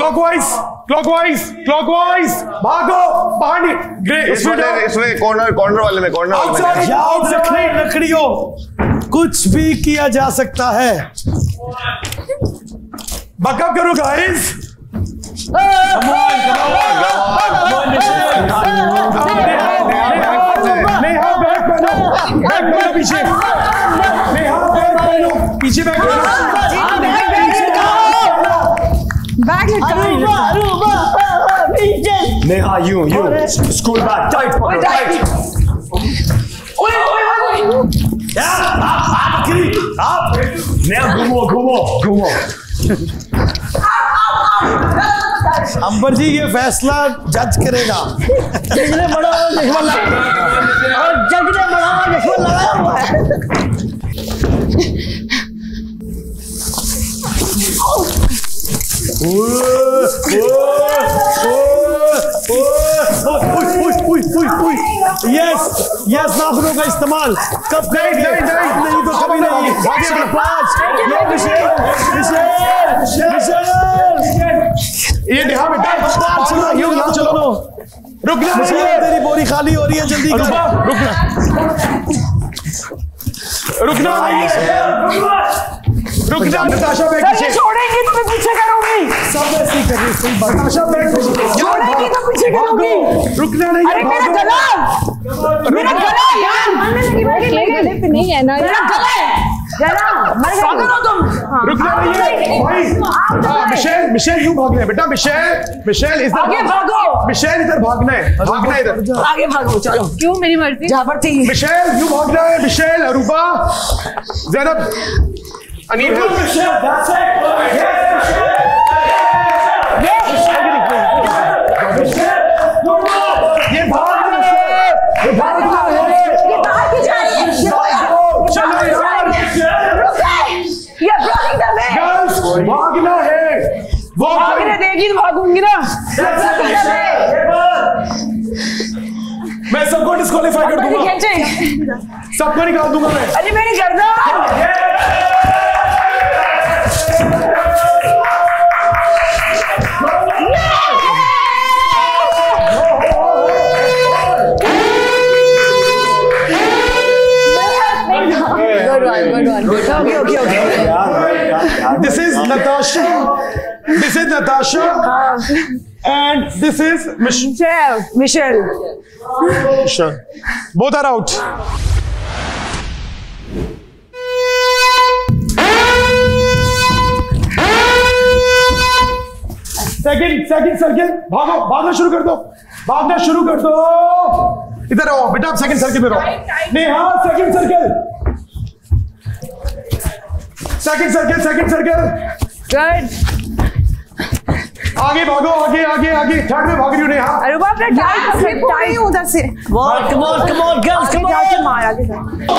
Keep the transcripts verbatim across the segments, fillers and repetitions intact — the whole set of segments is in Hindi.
क्लॉकवाइज क्लॉकवाइज क्लॉकवाइज भागो बाहर इसमें इसमें कॉर्नर कॉर्नर वाले में कॉर्नर वाले में लकड़ियों कुछ भी किया जा सकता है। बैकअप करो गाइस। नेहा बैक करो बैक करो पीछे नेहा बैक करो पीछे बैक करो Neha you you school bag tight पकड़ो टाइट। आप आप नेहा घूमो घूमो घूमो। अंबर जी ये फैसला जज करेगा। जज ने बड़ा चश्मा लगाया और जज ने बड़ा चश्मा लगाया हुआ है। यस यस नाखूनों का इस्तेमाल कब करेंगे? नहीं तो कभी नहीं। ये नेहा बेटा चलो चलो रुकना तेरी बोरी खाली हो रही है जल्दी रुकना रुकना रुकना नताशा बैग पीछे छोड़ेंगी तो मैं पीछे करूंगी। सब ऐसे ही कर रही है। नताशा बैग छोड़ेंगी तो पीछे करूंगी। रुकना नहीं। अरे मेरा गला मेरा गला यार मानने लगी मेरे गले पे नहीं है ना मेरा गला गला मर गई हो तुम। रुकना नहीं है भाई। मिशेल मिशेल यूं भागना है बेटा। मिशेल मिशेल इधर आगे भागो। मिशेल इधर भागना है भागना है इधर आगे भागो चलो। क्यों मेरी मर्जी जहाँ पर थी। मिशेल यूं भागना है। Michelle Aruba Zainab Anil Michelle that's it. ये भागना है ये भागना है ये बाहर की जा रही है। चलो यार ये ब्लॉकिंग द वे। गर्ल्स भागना है। वो भागने देगी तो भागूंगी ना। मैं सबको डिस्क्वालीफाई कर दूंगा। सबको निकाल दूंगा मैं। अरे मेरी गर्दन Okay, okay, okay. This is Natasha. This is Natasha. And this is Michelle. Michelle. Michelle. Both are out. Second, second circle. भागो, भागना शुरू कर दो. भागना शुरू कर दो. इधर आओ बेटा, आप सेकंड सर्कल में रहो. Neha, second circle. Second circle, second circle. Good. आगे भागो, आगे आगे आगे. थर्ड में भाग रही हो नेहा. अरुबा अपना टाइट स्लिप हो रही है उधर से. Come on, come on, come on, girls, come on. मार आगे जा.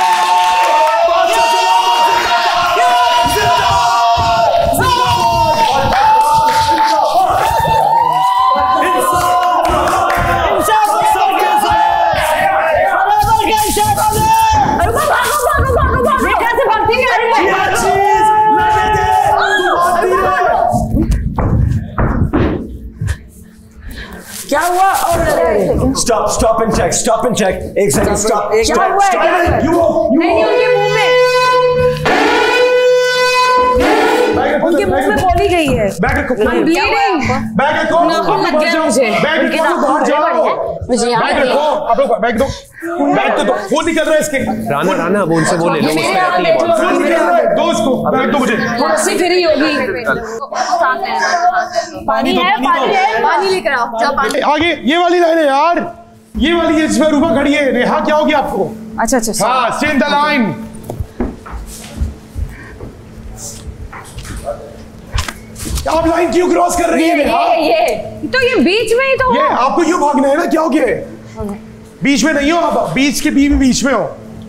क्या हुआ? और Stop, stop and check, stop and check. एक सेकंड, stop. क्या हुआ? नहीं उनके मुंह में उनके मुंह में गोली गई है. बैग रखो. ब्लीडिंग. बैग रखो. नाखून लग गया मुझे. बैग रखो, बाहर जाओ. मुझे यहाँ बैग रखो. आप लोग बैग दो. बैग तो दो. खून निकल रहा है इसके. राना राना वो उनसे बोले लो उसमें रख ले. खून निकल रहा है. दो इसको. बैग दो मुझे. थोड़ा सी फ्री होगी. पानी है, पानी है. पानी लेकर आओ. जा पानी. आगे ये वाली लाइन है यार. ये वाली है जिसमें रूबा खड़ी है. नेहा क्या हो गया आपको? अच्छा अच्छा. हाँ, स्टे इन द लाइन. आप लाइन क्यों क्रॉस कर रही है नेहा? ये ये तो ये बीच में ही तो. ये आपको यूं भागना है ना. क्या हो गया? बीच में नहीं हो आप. बीच के बी भी बीच में हो.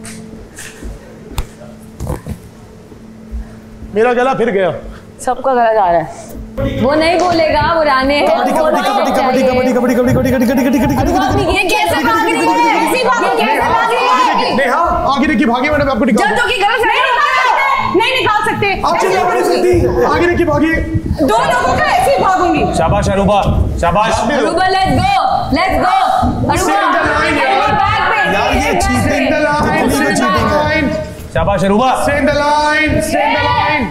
मेरा गला फिर गया. सबका गला जा रहा है. वो नहीं बोलेगा, वो राने हैं. कबड्डी कबड्डी कबड्डी कबड्डी कबड्डी कबड्डी कबड्डी कबड्डी कबड्डी कबड्डी कबड्डी. ये कैसे भाग रही है? ऐसी भाग कैसे भाग रही है? नेहा आगे देखिए भागे. मैंने आपको निकाला. जल्द की गलत नहीं होता. नहीं निकाल सकते। आप चिल्ला नहीं सकती। आगे देखिए भागिए। दो लोगों का ऐसे ही भागूंगी। शाबाश अरूबा, शाबाश Aruba, let's go, let's go. यार ये चीटिंग द लाइन, शाबाश Aruba. Stay in the line, stay in the line.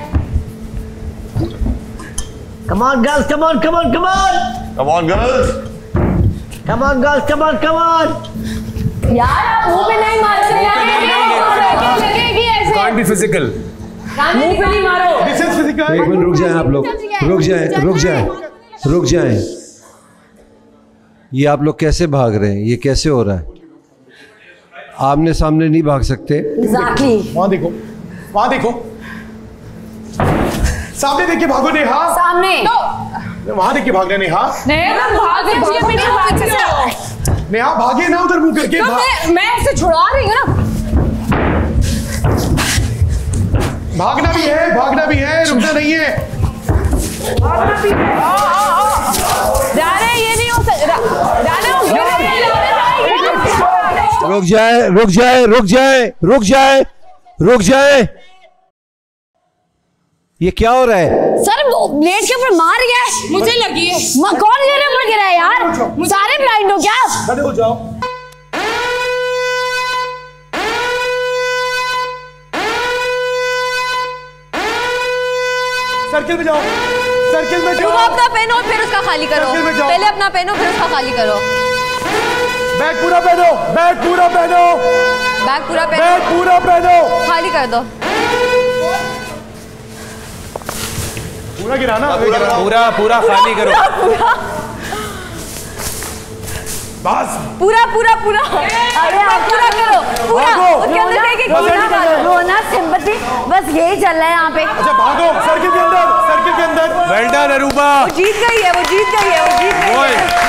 Come on girls, come on, come on, come on. Come on girls. Come on girls, come on, come on. यार आप मुंह पे नहीं मार सकते। लगेगी ऐसे। Can't be physical. मुंह पे नहीं मारो। This is physical. एक मिनट रुक जाएं आप लोग, रुक जाएं, रुक जाएं, रुक जाएं। ये आप लोग कैसे भाग रहे हैं? ये कैसे हो रहा है? आमने सामने नहीं भाग सकते। Exactly. वहाँ देखो, वहाँ देखो, सामने देख के भागो नेहा। सामने। वहाँ देख के भाग रहे नेहा। नेहा भागे भागे पीछे भागे। नेहा भागे ना उधर मुंह करके। तो मैं मैं ऐसे छुड़ा रही हूँ ना। भागना भी है, भागना भी है, रुकना नहीं है। भागना भी है। राना ये नहीं हो सकता। राना रुक जाए, रुक जाए, रुक जाए, रुक जाए, रुक जाए। ये क्या हो रहा है? सर वो ब्लेड के ऊपर मार गया है। मुझे लगी है। कौन गिरे ऊपर गिरा है यार? सारे ब्लाइंड हो क्या? खड़े हो जाओ। सर्किल में जाओ, सर्किल में जाओ। तुम अपना पहनो फिर उसका खाली करो। सर्किल में जाओ। पहले अपना पहनो फिर उसका खाली करो। बैग पूरा पहनो, बैग पूरा पहनो, बैग पूरा पहनो, बैग पूरा पहनो, खाली कर दो। पूरा गिराना, पूरा पूरा खाली करो। बस पूरा पूरा पूरा। अरे आप पूरा करो, पूरा। उसके अंदर देखिए रोना, रोना, सिंपैथी, बस यही चल रहा है यहाँ पे। अच्छा भागो सर्किल के अंदर, सर्किल के अंदर। Well done Aruba. वो जीत गई है, वो जीत गई है, वो जीत गई है।